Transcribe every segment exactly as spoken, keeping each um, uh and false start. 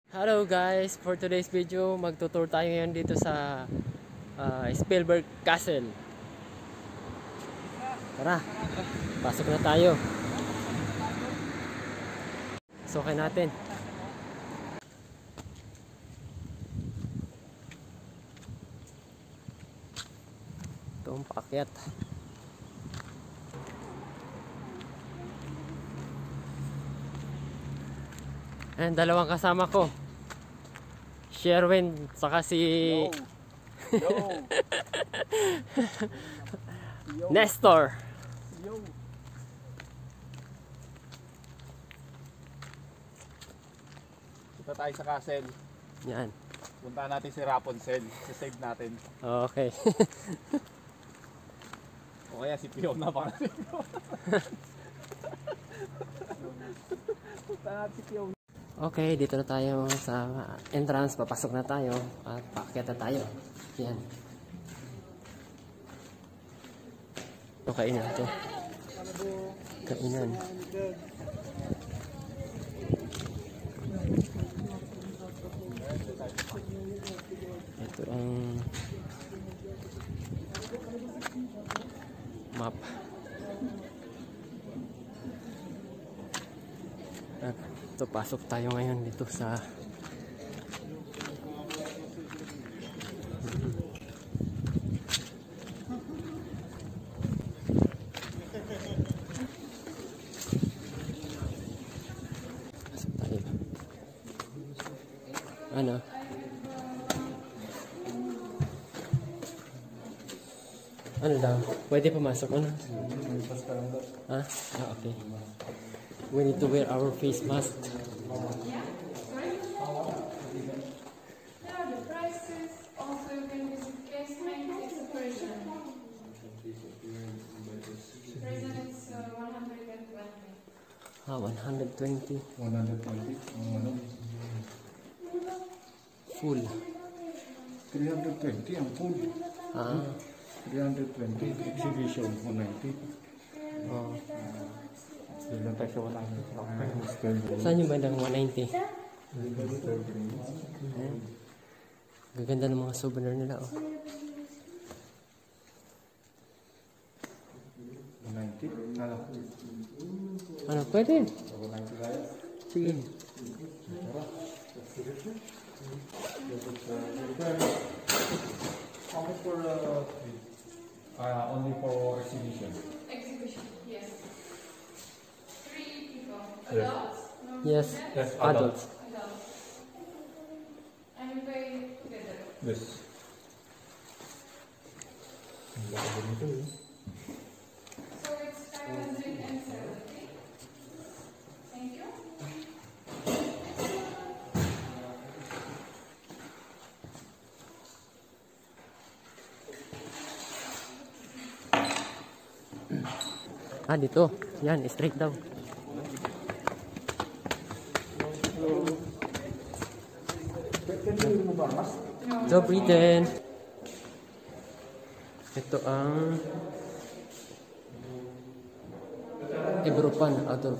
Hello guys, for today's video magtutour tayo ngayon dito sa uh, Špilberk Castle. Tara, pasok na tayo. Sukin natin. Ito ang paakyat. Ayan, dalawang kasama ko, Sherwin, saka si Yo. Yo. Yo. Nestor. Yo. Punta tayo sa castle. Yan. Punta natin si Rapunzel. Si-save natin. Okay. O kaya si Fiona pa kasi. Punta natin si Fiona. Okay, dito na tayo sa entrance. Papasok na tayo at paakyat na tayo. Yan. Ito, kainan ito. Kainan. Ito ang map. At ito, pasok tayo ngayon dito sa pasok tayo. Ano? Ano daw? Pwede pumasok, ano? Ah, ah, okay. We need to wear our face mask. Yeah, sorry? Now the prices, also you can visit casement, it's a Persian. Persian is uh, one hundred twenty. Ah, one hundred twenty. one hundred twenty. Full. three hundred twenty ang full. Ah. three hundred twenty. Exhibition one ninety. Oh. Doon tayo sa one ninety. Saan yung bandang one ninety? Gaganda ng mga souvenir nila, oh. one ninety? Ano? Ano, pwede? one ninety tayo? Sige. How much for uh, uh, only for exhibition? Exhibition, yes. Three people. Yes. Adults? No, Yes, Yes, adults. Adults. And we pay together. Yes. So it's five hundred seventy. Thank you. Ah, dito. Yan, straight daw. So, Britain. Ito ang Ibrupan outdoor.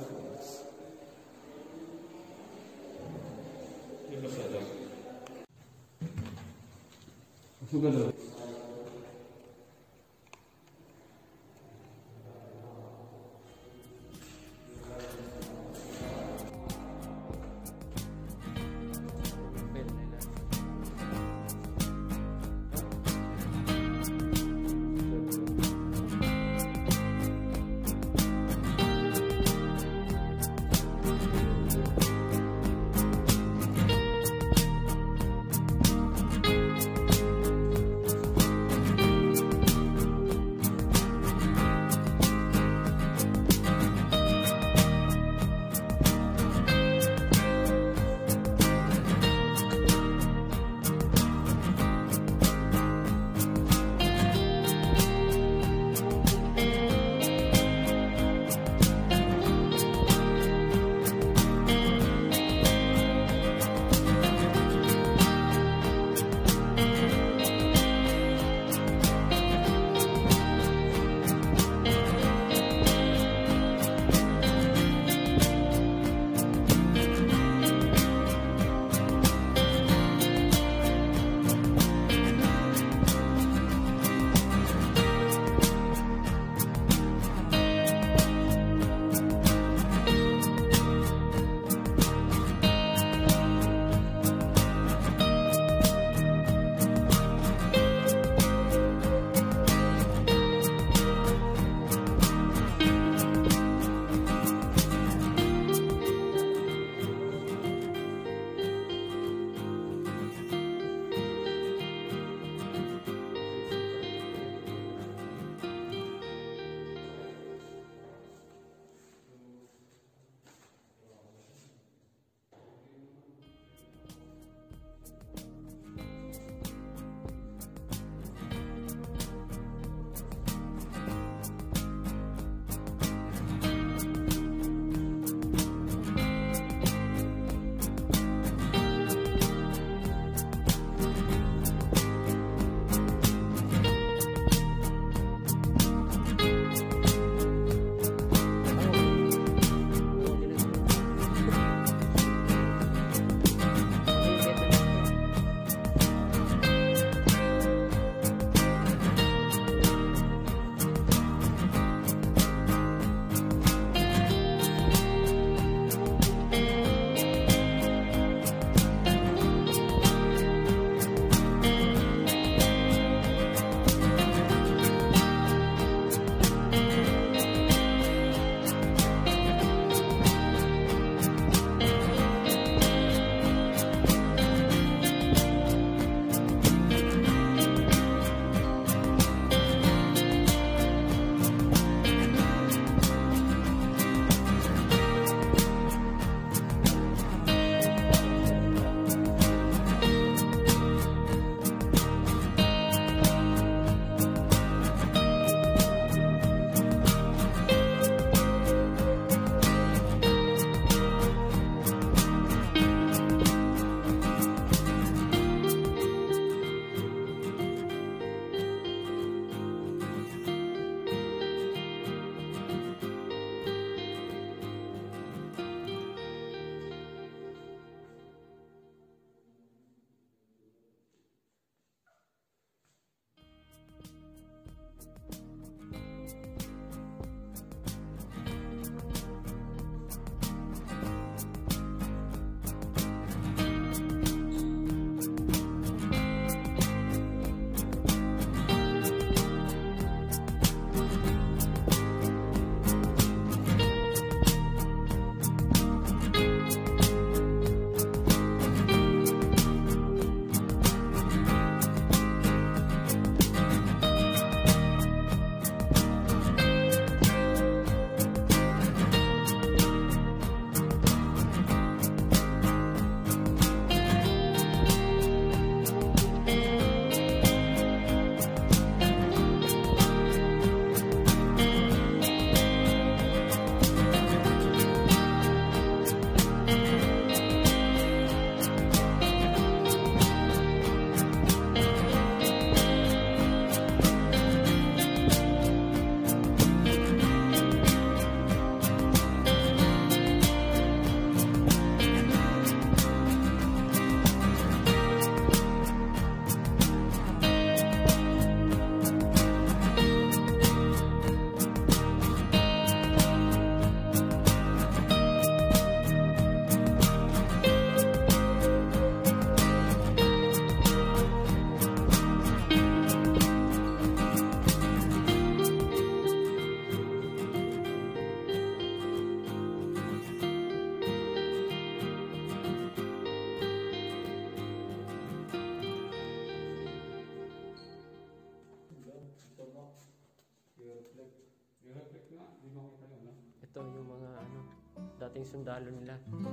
dating sundalo nila.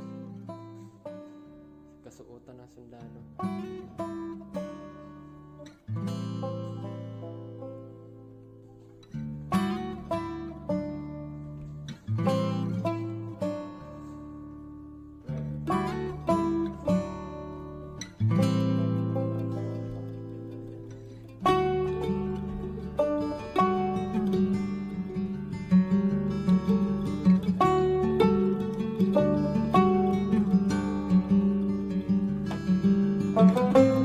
Kasuotan ng sundalo. Thank you.